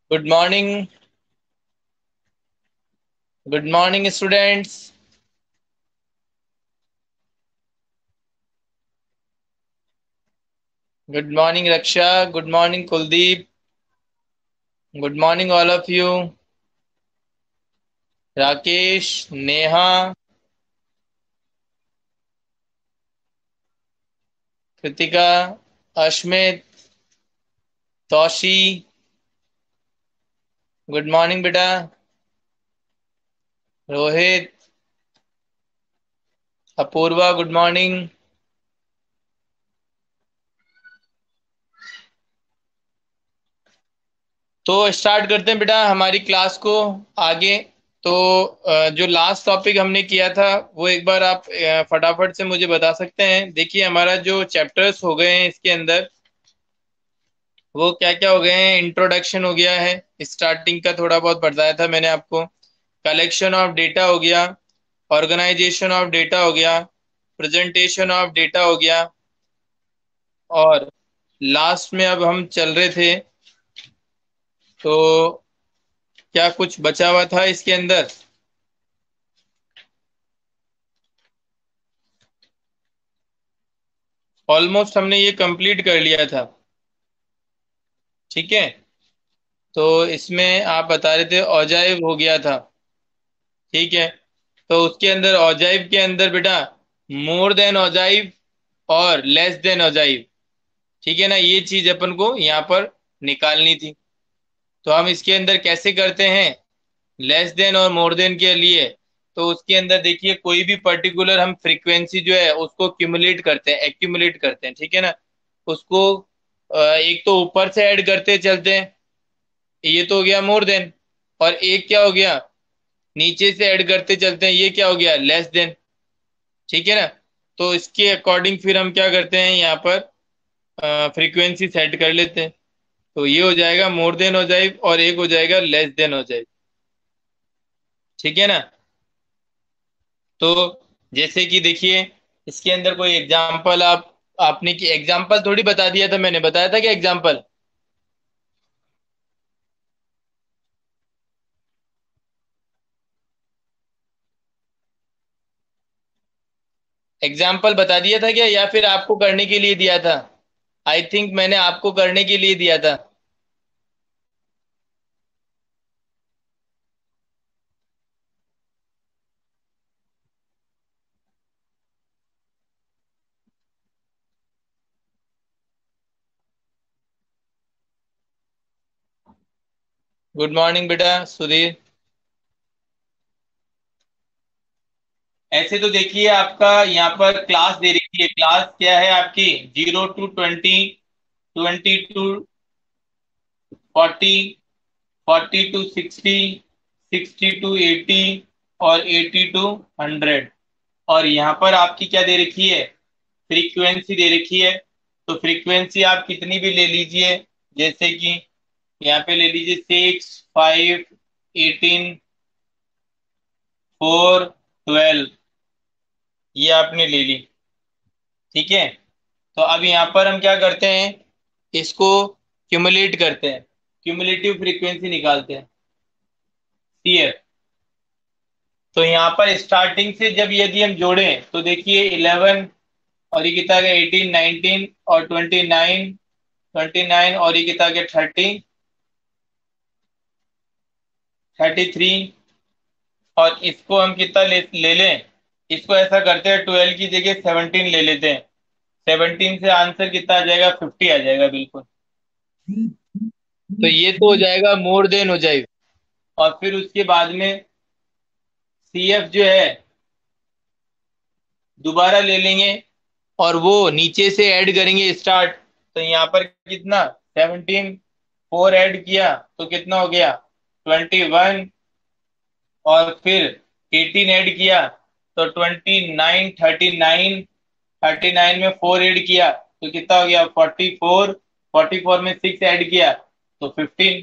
Good morning. Good morning students. Good morning Raksha. Good morning Kuldeep. Good morning all of you. Rakesh, Neha, Kritika, Ashmit, Taushi. Good morning बेटा। Rohit, Apurva, good morning. तो start करते हैं बेटा हमारी class को आगे। तो जो लास्ट टॉपिक हमने किया था वो एक बार आप फटाफट से मुझे बता सकते हैं। देखिए हमारा जो चैप्टर्स हो गए हैं इसके अंदर वो क्या क्या हो गए हैं। इंट्रोडक्शन हो गया है, स्टार्टिंग का थोड़ा बहुत बताया था मैंने आपको। कलेक्शन ऑफ डेटा हो गया, ऑर्गेनाइजेशन ऑफ डेटा हो गया, प्रेजेंटेशन ऑफ डेटा हो गया, और लास्ट में अब हम चल रहे थे तो क्या कुछ बचा हुआ था इसके अंदर। ऑलमोस्ट हमने ये कंप्लीट कर लिया था। ठीक है, तो इसमें आप बता रहे थे औजाइव हो गया था। ठीक है, तो उसके अंदर औजाइव के अंदर बेटा मोर देन औजाइव और लेस देन औजाइव। ठीक है ना, ये चीज अपन को यहाँ पर निकालनी थी। तो हम इसके अंदर कैसे करते हैं लेस देन और मोर देन के लिए। तो उसके अंदर देखिए कोई भी पर्टिकुलर हम फ्रीक्वेंसी जो है उसको क्यूमुलेट करते हैं, एक्यूमुलेट करते हैं। ठीक है ना, उसको एक तो ऊपर से ऐड करते चलते हैं, ये तो हो गया मोर देन। और एक क्या हो गया, नीचे से ऐड करते चलते हैं, ये क्या हो गया लेस देन। ठीक है ना, तो इसके अकॉर्डिंग फिर हम क्या करते हैं यहाँ पर फ्रीक्वेंसी सेट कर लेते हैं। तो ये हो जाएगा मोर देन हो जाए और एक हो जाएगा लेस देन हो जाए। ठीक है ना, तो जैसे कि देखिए इसके अंदर कोई एग्जांपल आपने की एग्जांपल थोड़ी बता दिया था, मैंने बताया था कि एग्जांपल एग्जाम्पल बता दिया था क्या, या फिर आपको करने के लिए दिया था। आई थिंक मैंने आपको करने के लिए दिया था। गुड मॉर्निंग बेटा सुधीर। ऐसे तो देखिए आपका यहाँ पर क्लास दे रखी है। क्लास क्या है आपकी 0 to 20, 20 to 40, 40 to 60, 60 to 80 और 80 to 100। और यहाँ पर आपकी क्या दे रखी है, फ्रीक्वेंसी दे रखी है। तो फ्रीक्वेंसी आप कितनी भी ले लीजिए, जैसे कि यहाँ पे ले लीजिए 6, 5, 18, 4, 12, ये आपने ले ली। ठीक है, तो अब यहाँ पर हम क्या करते हैं, इसको क्यूमुलेट करते हैं, क्यूमुलेटिव फ्रीक्वेंसी निकालते हैं, सीएफ। तो यहाँ पर स्टार्टिंग से जब यदि हम जोड़ें तो देखिए 11 और ये कितना गया 18, 19 और 29, 29 और ये कितना गया 33। और इसको हम कितना ले लें, इसको ऐसा करते हैं 12 की जगह 17 ले लेते हैं। 17 से आंसर कितना आ जाएगा, 50 आ जाएगा बिल्कुल। तो ये तो हो जाएगा मोर देन हो जाएगा। और फिर उसके बाद में सीएफ जो है दोबारा ले लेंगे और वो नीचे से ऐड करेंगे स्टार्ट। तो यहाँ पर कितना 17, 4 ऐड किया तो कितना हो गया 21। और फिर 18 ऐड किया तो 29, 39, 39 में 4 ऐड किया तो कितना हो गया 44, 44 में 6 ऐड किया तो 15।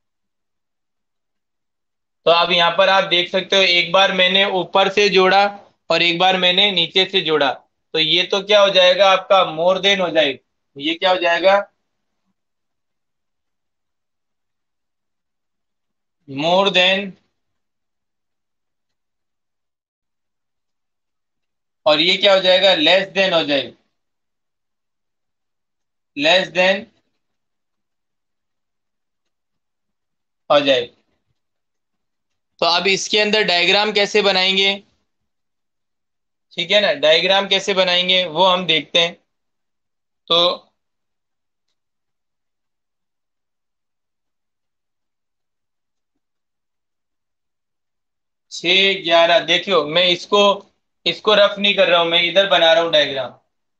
तो अब यहाँ पर आप देख सकते हो, एक बार मैंने ऊपर से जोड़ा और एक बार मैंने नीचे से जोड़ा। तो ये तो क्या हो जाएगा आपका मोर देन हो जाएगा, ये क्या हो जाएगा मोर देन, और ये क्या हो जाएगा, लेस देन हो जाएगा, लेस देन हो जाए। तो अब इसके अंदर डायग्राम कैसे बनाएंगे, ठीक है ना, डायग्राम कैसे बनाएंगे वो हम देखते हैं। तो 6 11 देखियो, मैं इसको इसको रफ नहीं कर रहा हूं, मैं इधर बना रहा हूं डायग्राम,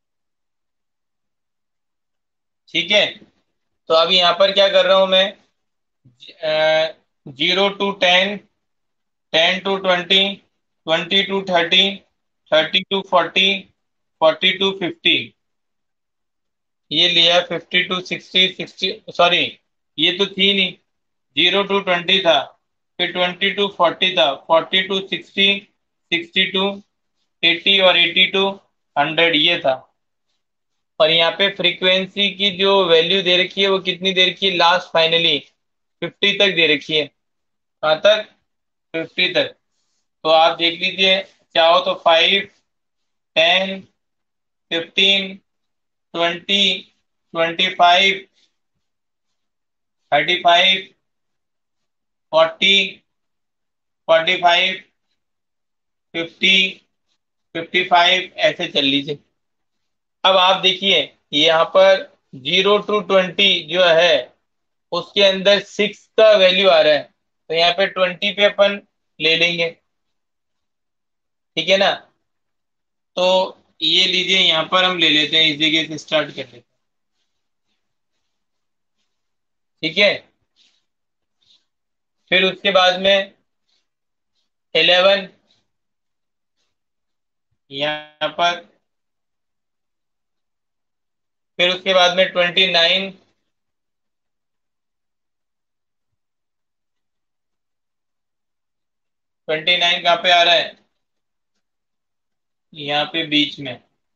ठीक है। तो अभी यहाँ पर क्या कर रहा हूं मैं, 0 to 10, 10 to 20, 20 to 30, 30 to 40, 40 to 50, ये लिया 50 to 60, 60, सॉरी ये तो थी नहीं, 0 to 20 था, फिर 20 to 40 था, 40 to 60, 60 to 80 और 80 to 100 ये था। और यहाँ पे फ्रीक्वेंसी की जो वैल्यू दे रखी है वो कितनी दे रखी है, लास्ट फाइनली 50 तक दे रखी है, कहाँ तक, 50 तक। तो आप देख लीजिए, चाहो तो 5, 10, 15, 20, 25, 35, 40, 45, 50, 55 ऐसे चल लीजिए। अब आप देखिए, यहाँ पर 0 to 20 जो है उसके अंदर 6 का वैल्यू आ रहा है, तो यहाँ पे 20 पे अपन ले लेंगे, ठीक है ना। तो ये लीजिए, यहाँ पर हम ले लेते हैं, इस जगह से स्टार्ट कर लेते हैं, ठीक है। फिर उसके बाद में 11 यहाँ पर, फिर उसके बाद में 29, 29 कहाँ पे आ रहा है, यहाँ पे बीच में।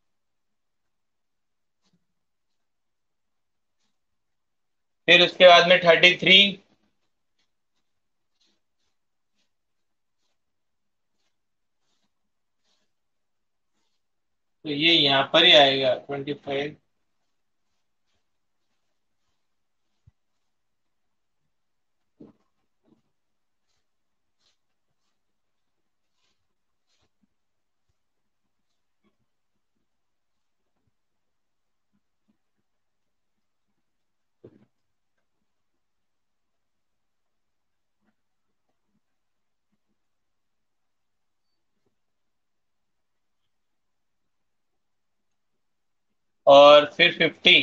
फिर उसके बाद में 33, तो ये यहाँ पर ही आएगा 25, और फिर 50।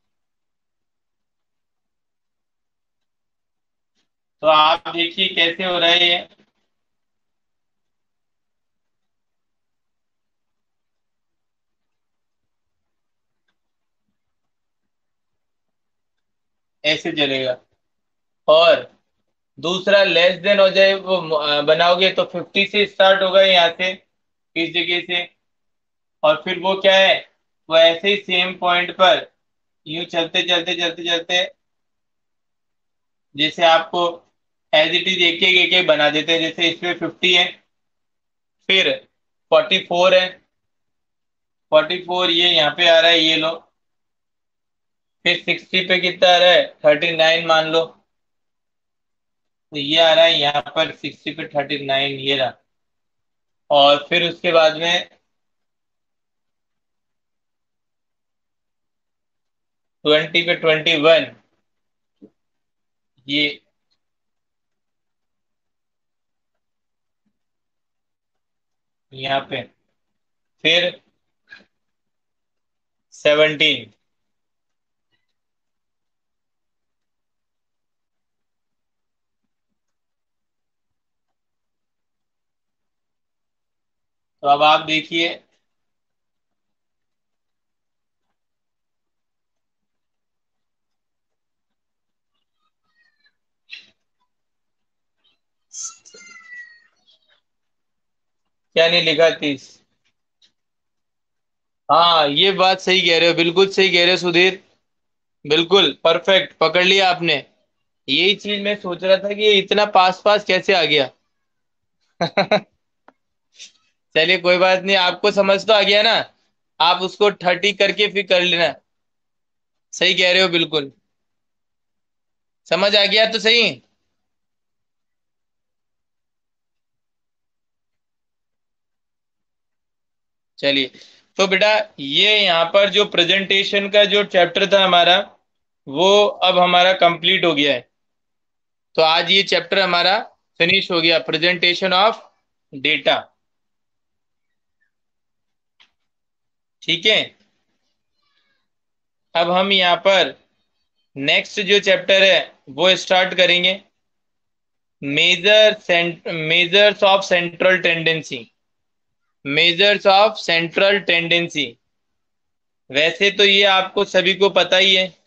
तो आप देखिए कैसे हो रहा है ये, ऐसे चलेगा। और दूसरा लेस देन हो जाए वो बनाओगे तो 50 से स्टार्ट होगा यहाँ से, इस जगह से, और फिर वो क्या है, वो ऐसे ही सेम पॉइंट पर यूं चलते चलते चलते चलते, जैसे आपको एज इट इज एक एक बना देते हैं, जैसे इसमें 50 है, फिर 44 है, 44 ये यहाँ पे आ रहा है, ये लो। फिर 60 पे कितना आ रहा है, 39 मान लो, तो ये आ रहा है यहाँ पर 60 पे 39, ये रहा। और फिर उसके बाद में 20 पे 21, ये यहाँ पे। फिर 17, तो अब आप देखिए, क्या नहीं लिखा, 30। हाँ ये बात सही कह रहे हो, बिल्कुल सही कह रहे हो सुधीर, बिल्कुल परफेक्ट पकड़ लिया आपने। यही चीज मैं सोच रहा था कि ये इतना पास पास कैसे आ गया। चलिए कोई बात नहीं, आपको समझ तो आ गया ना। आप उसको 30 करके फिर कर लेना। सही कह रहे हो बिल्कुल। समझ आ गया तो सही। चलिए, तो बेटा ये यहाँ पर जो प्रेजेंटेशन का जो चैप्टर था हमारा, वो अब हमारा कंप्लीट हो गया है। तो आज ये चैप्टर हमारा फिनिश हो गया, प्रेजेंटेशन ऑफ डेटा। ठीक है। अब हम यहाँ पर नेक्स्ट जो चैप्टर है वो स्टार्ट करेंगे। Measures of central tendency. Measures of central tendency. वैसे तो ये आपको सभी को पता ही है।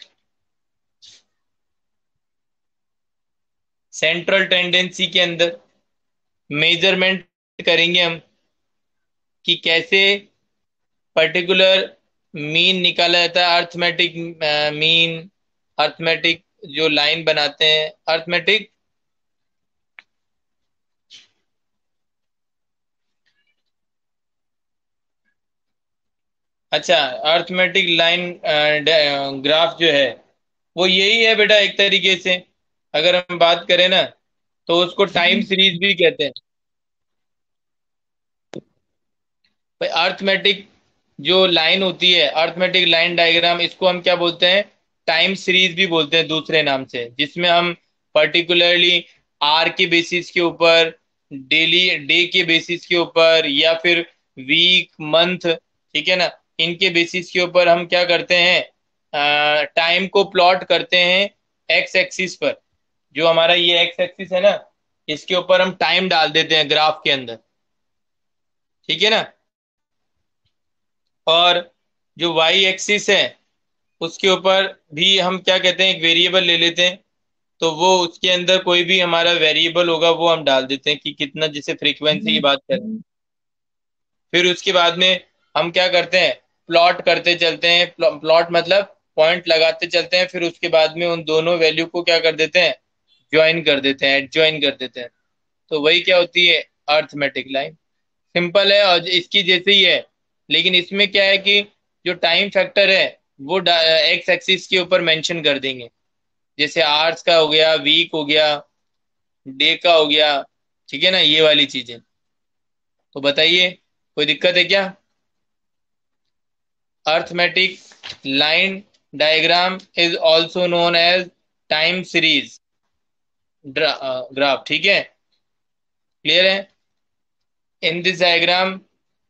सेंट्रल टेंडेंसी के अंदर मेजरमेंट करेंगे हम कि कैसे पर्टिकुलर मीन निकाला जाता है, अर्थमेटिक मीन। अर्थमेटिक जो लाइन बनाते हैं, अर्थमेटिक। अच्छा, अर्थमेटिक लाइन ग्राफ जो है वो यही है बेटा एक तरीके से। अगर हम बात करें ना, तो उसको टाइम सीरीज भी कहते हैं। भाई अर्थमेटिक जो लाइन होती है, अर्थमेटिक लाइन डायग्राम, इसको हम क्या बोलते हैं? टाइम सीरीज भी बोलते हैं दूसरे नाम से, जिसमें हम पर्टिकुलरली आर के बेसिस के ऊपर, डेली डे के बेसिस के ऊपर, या फिर वीक मंथ, ठीक है ना, इनके बेसिस के ऊपर हम क्या करते हैं, टाइम को प्लॉट करते हैं एक्स एक्सिस पर। जो हमारा ये एक्स एक्सिस है ना, इसके ऊपर हम टाइम डाल देते हैं ग्राफ के अंदर। ठीक है ना। और जो वाई एक्सिस है, उसके ऊपर भी हम क्या कहते हैं, एक वेरिएबल ले लेते हैं। तो वो उसके अंदर कोई भी हमारा वेरिएबल होगा वो हम डाल देते हैं कि कितना, जैसे फ्रीक्वेंसी की बात करें। फिर उसके बाद में हम क्या करते हैं, प्लॉट करते चलते हैं। प्लॉट मतलब पॉइंट लगाते चलते हैं, फिर उसके बाद में उन दोनों वैल्यू को क्या कर देते हैं, ज्वाइन कर देते हैं, एडज्वाइन कर देते हैं। तो वही क्या होती है, अर्थमेटिक लाइन। सिंपल है और इसकी जैसे ही है। लेकिन इसमें क्या है कि जो टाइम फैक्टर है वो एक्स एक्सिस के ऊपर मेंशन कर देंगे। जैसे आवर्स का हो गया, वीक हो गया, डे का हो गया। ठीक है ना, ये वाली चीजें। तो बताइए, कोई दिक्कत है क्या? Arithmetic line diagram is also known as time series graph. ठीक है, क्लियर है? In this diagram,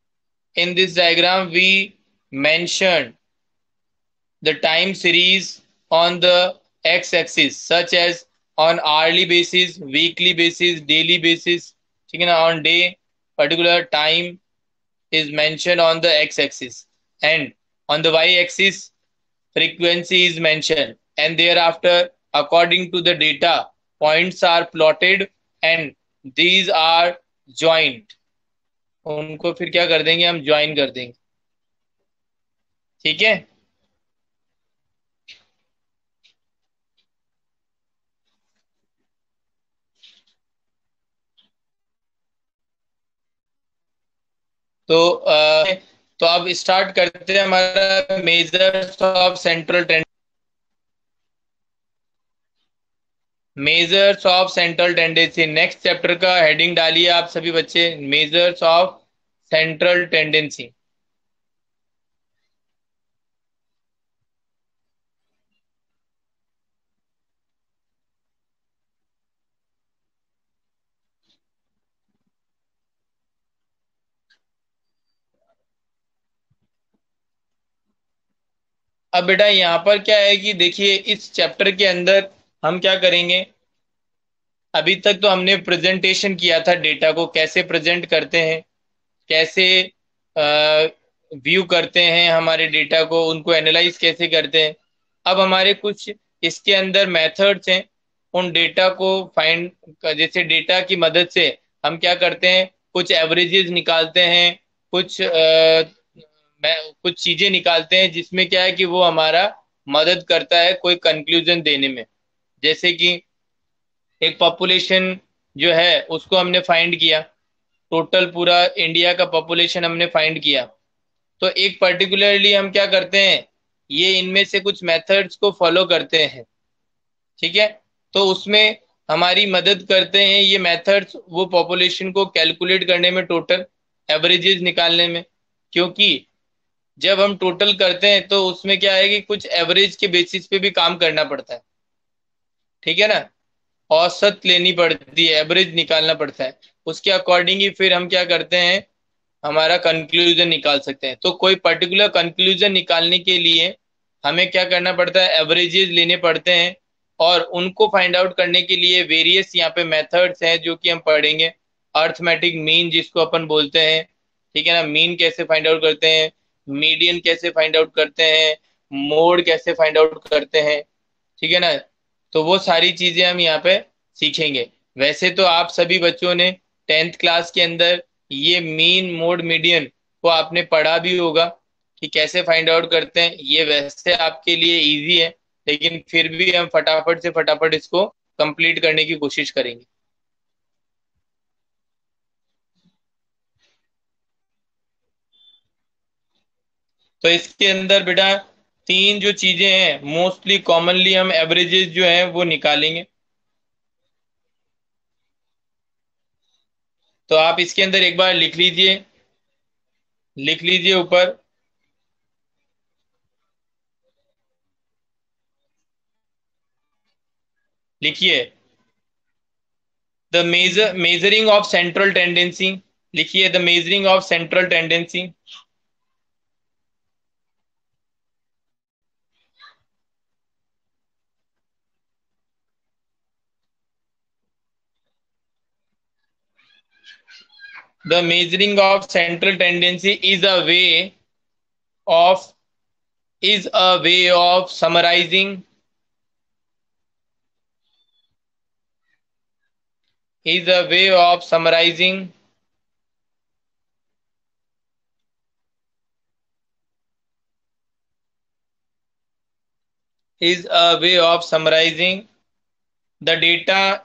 we mentioned the time series on the x-axis, such as on hourly basis, weekly basis, daily basis. ठीक है ना, on day particular time is mentioned on the x-axis, and on the y-axis frequency is mentioned, and thereafter according to the data points are plotted and these are joined। उनको फिर क्या कर देंगे, हम join कर देंगे। ठीक है। तो अब स्टार्ट करते हैं हमारा measures of central tendency. Measures of central tendency, next chapter का हेडिंग डालिए आप सभी बच्चे, मेजर्स ऑफ सेंट्रल टेंडेंसी। अब बेटा यहाँ पर क्या है कि देखिए, इस चैप्टर के अंदर हम क्या करेंगे, अभी तक तो हमने प्रेजेंटेशन किया था, डेटा को कैसे प्रेजेंट करते हैं, कैसे व्यू करते हैं हमारे डेटा को, उनको एनालाइज कैसे करते हैं। अब हमारे कुछ इसके अंदर मेथड्स हैं उन डेटा को फाइंड, जैसे डेटा की मदद से हम क्या करते हैं, कुछ एवरेजेस निकालते हैं, कुछ कुछ चीजें निकालते हैं, जिसमें क्या है कि वो हमारा मदद करता है कोई कंक्लूजन देने में। जैसे कि एक पॉपुलेशन जो है उसको हमने फाइंड किया, टोटल पूरा इंडिया का पॉपुलेशन हमने फाइंड किया। तो एक पर्टिकुलरली हम क्या करते हैं, ये इनमें से कुछ मेथड्स को फॉलो करते हैं, ठीक है। तो उसमें हमारी मदद करते हैं ये मेथड्स वो पॉपुलेशन को कैलकुलेट करने में, टोटल एवरेजेस निकालने में। क्योंकि जब हम टोटल करते हैं तो उसमें क्या है कि कुछ एवरेज के बेसिस पे भी काम करना पड़ता है, ठीक है ना। औसत लेनी पड़ती है, एवरेज निकालना पड़ता है। उसके अकॉर्डिंग ही फिर हम क्या करते हैं, हमारा कंक्लूजन निकाल सकते हैं। तो कोई पर्टिकुलर कंक्लूजन निकालने के लिए हमें क्या करना पड़ता है, एवरेजेस लेने पड़ते हैं। और उनको फाइंड आउट करने के लिए वेरियस यहाँ पे मेथड्स हैं जो कि हम पढ़ेंगे। अर्थमेटिक मीन जिसको अपन बोलते हैं, ठीक है ना। मीन कैसे फाइंड आउट करते हैं, मीडियन कैसे फाइंड आउट करते हैं, मोड कैसे फाइंड आउट करते हैं, ठीक है ना। तो वो सारी चीजें हम यहाँ पे सीखेंगे। वैसे तो आप सभी बच्चों ने 10th क्लास के अंदर ये मीन मोड मीडियन को आपने पढ़ा भी होगा कि कैसे फाइंड आउट करते हैं। ये वैसे आपके लिए इजी है, लेकिन फिर भी हम फटाफट से फटाफट इसको कंप्लीट करने की कोशिश करेंगे। तो इसके अंदर बेटा तीन जो चीजें हैं मोस्टली कॉमनली हम एवरेजेस जो हैं वो निकालेंगे। तो आप इसके अंदर एक बार लिख लीजिए, लिख लीजिए ऊपर। लिखिए the measuring of central tendency. लिखिए the measuring of central tendency. The measuring of central tendency of is a way of summarizing is a way of summarizing is a way of summarizing the data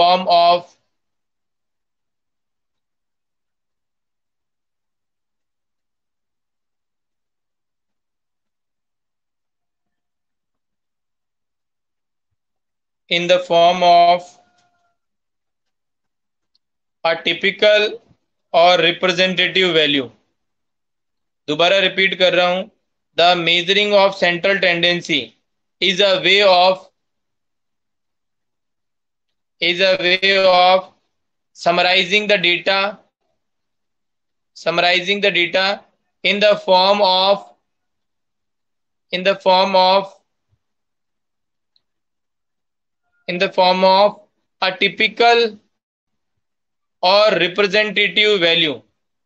in the form of a typical or representative value। दोबारा repeat कर रहा हूं, the measuring of central tendency is a way of is a way of summarizing the data summarizing the data in the form of in the form of in the form of a typical or representative value।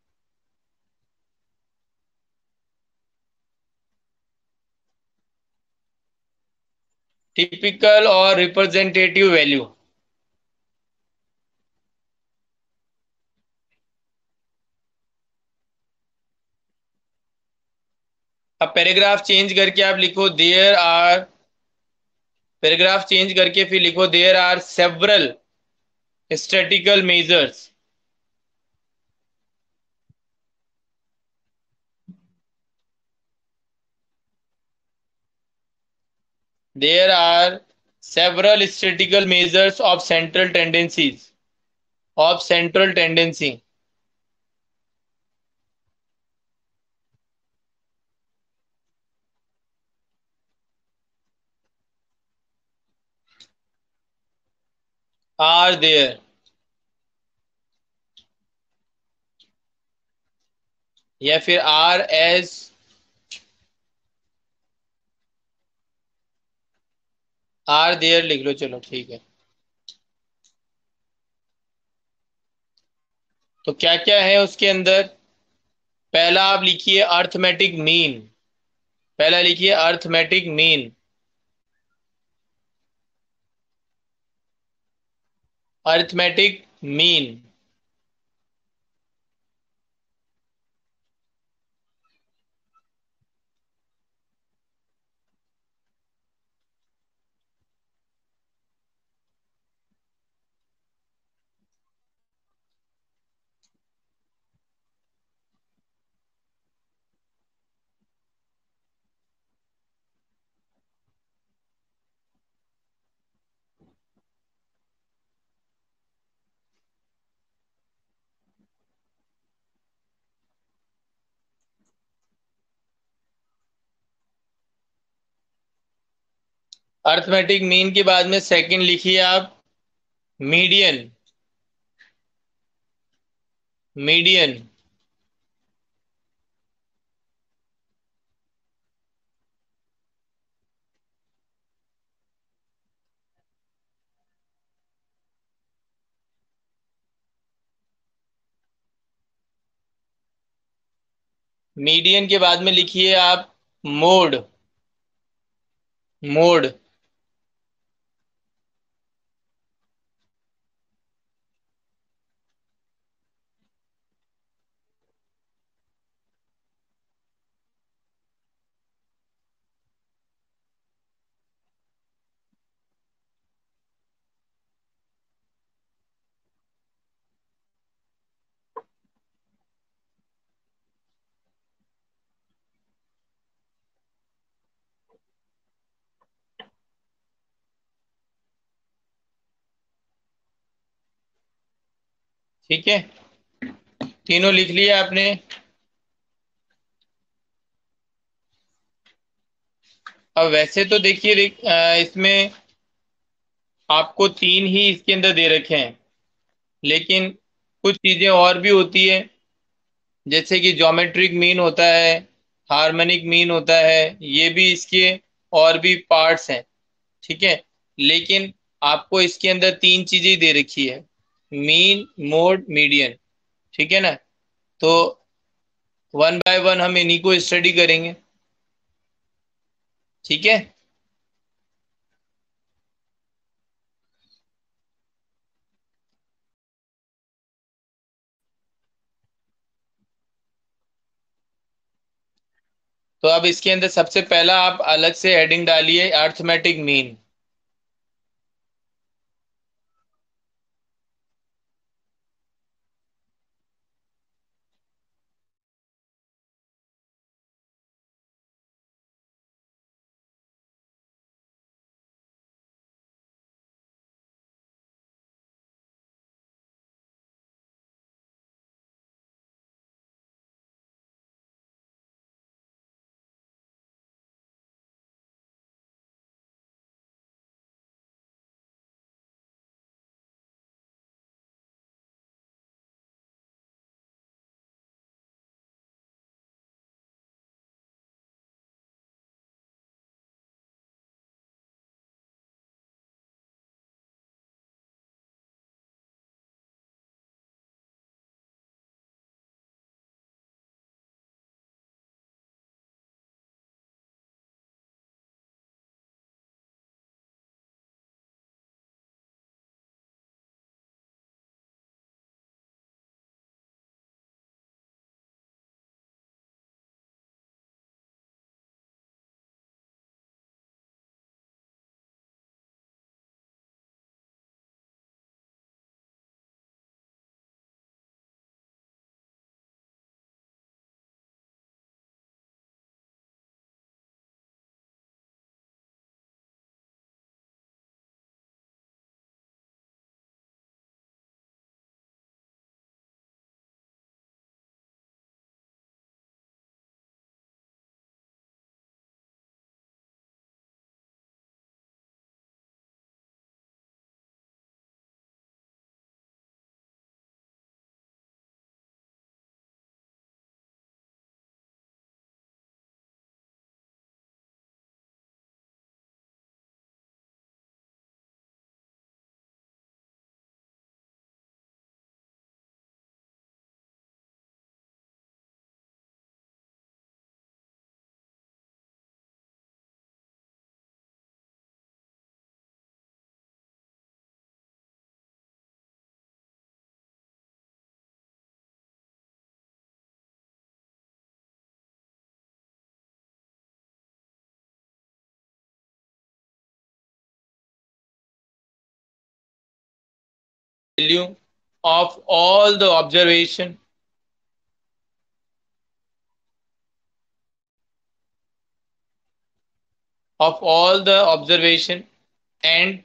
Typical और representative value. अब paragraph change करके आप लिखो there are, paragraph change करके फिर लिखो there are several statistical measures. There are several statistical measures of central tendencies of central tendency। Are there, या फिर आर एज, आर देयर लिख लो, चलो ठीक है। तो क्या क्या है उसके अंदर, पहला आप लिखिए अर्थमेटिक मीन। पहला लिखिए arithmetic mean. Arithmetic mean. Arithmetic mean के बाद में सेकंड लिखिए आप मीडियन। मीडियन। मीडियन के बाद में लिखिए आप मोड। मोड। ठीक है, तीनों लिख लिया आपने। अब वैसे तो देखिए इसमें आपको तीन ही इसके अंदर दे रखे हैं, लेकिन कुछ चीजें और भी होती है, जैसे कि ज्योमेट्रिक मीन होता है, हार्मोनिक मीन होता है, ये भी इसके और भी पार्ट्स हैं। ठीक है, लेकिन आपको इसके अंदर तीन चीजें ही दे रखी है, मीन मोड मीडियन। ठीक है ना, तो वन बाय वन हम इन्हीं को स्टडी करेंगे। ठीक है, तो अब इसके अंदर सबसे पहला आप अलग से हेडिंग डालिए arithmetic mean. Value of all the observation, of all the observation and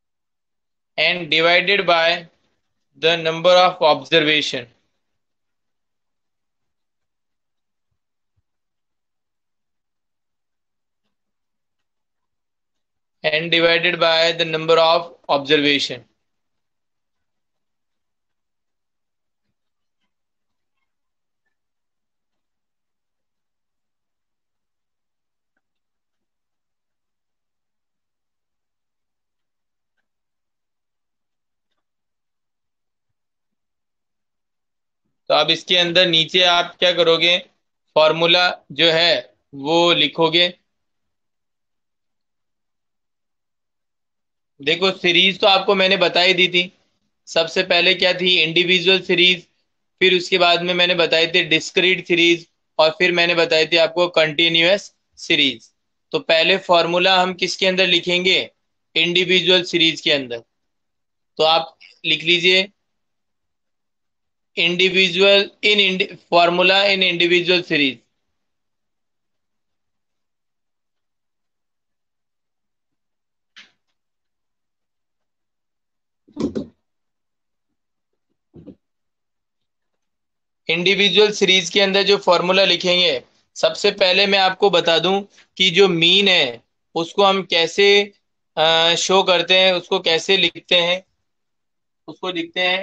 divided by the number of observation. n divided by the number of observation. तो अब इसके अंदर नीचे आप क्या करोगे, फॉर्मूला जो है वो लिखोगे। देखो सीरीज तो आपको मैंने बता ही दी थी। सबसे पहले क्या थी, इंडिविजुअल सीरीज। फिर उसके बाद में मैंने बताई थी डिस्क्रीट सीरीज। और फिर मैंने बताई थी आपको कंटिन्यूअस सीरीज। तो पहले फॉर्मूला हम किसके अंदर लिखेंगे, इंडिविजुअल सीरीज के अंदर। तो आप लिख लीजिए, individual in formula in individual series. Individual series के अंदर जो फॉर्मूला लिखेंगे, सबसे पहले मैं आपको बता दूं कि जो मीन है उसको हम कैसे शो करते हैं, उसको कैसे लिखते हैं। उसको लिखते हैं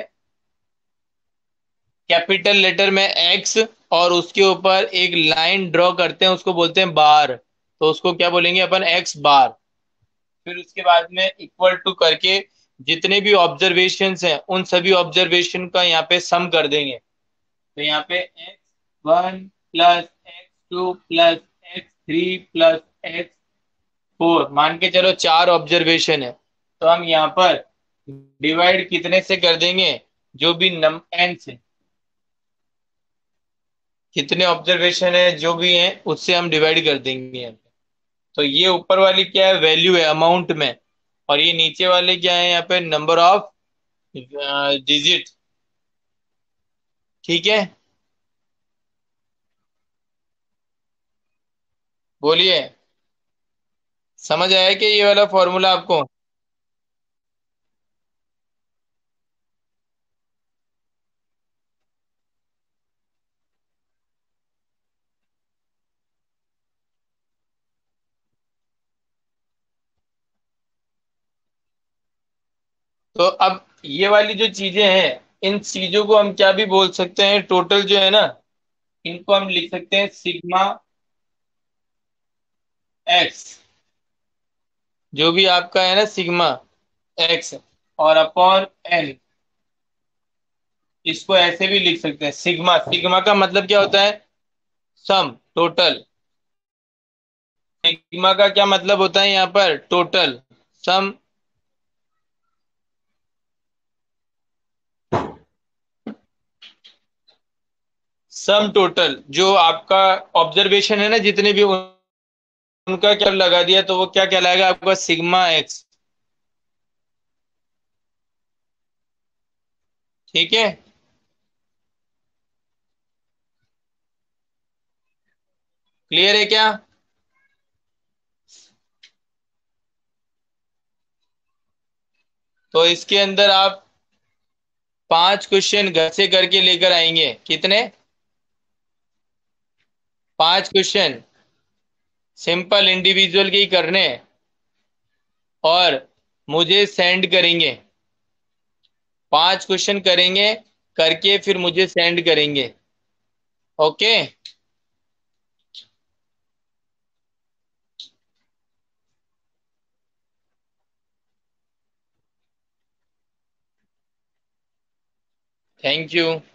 कैपिटल लेटर में एक्स, और उसके ऊपर एक लाइन ड्रॉ करते हैं, उसको बोलते हैं बार। तो उसको क्या बोलेंगे अपन, एक्स बार। फिर उसके बाद में इक्वल टू करके जितने भी ऑब्जर्वेशंस हैं उन सभी ऑब्जर्वेशन का यहाँ पे सम कर देंगे। तो यहाँ पे x1 plus x2 plus x3 plus x4, मान के चलो 4 ऑब्जर्वेशन है। तो हम यहाँ पर डिवाइड कितने से कर देंगे, जो भी नम एन से, कितने ऑब्जर्वेशन है जो भी है उससे हम डिवाइड कर देंगे यहाँ पे। तो ये ऊपर वाली क्या है, वैल्यू है अमाउंट में। और ये नीचे वाले क्या है, यहाँ पे नंबर ऑफ डिजिट। ठीक है, बोलिए। समझ आया कि ये वाला फॉर्मूला आपको। तो अब ये वाली जो चीजें हैं, इन चीजों को हम क्या भी बोल सकते हैं, टोटल जो है ना, इनको हम लिख सकते हैं सिग्मा एक्स। जो भी आपका है ना सिग्मा एक्स, और अपॉन एन, इसको ऐसे भी लिख सकते हैं सिग्मा। सिग्मा का मतलब क्या होता है, सम, टोटल। सिग्मा का क्या मतलब होता है यहाँ पर, टोटल, सम। सम टोटल जो आपका ऑब्जर्वेशन है ना, जितने भी उनका क्या लगा दिया तो वो क्या कहलाएगा आपका, सिग्मा एक्स। ठीक है, क्लियर है क्या। तो इसके अंदर आप 5 क्वेश्चन घर से करके लेकर आएंगे, कितने, 5 क्वेश्चन सिंपल इंडिविजुअल के ही करने हैं, और मुझे सेंड करेंगे। 5 क्वेश्चन करेंगे, करके फिर मुझे सेंड करेंगे। Okay, thank you.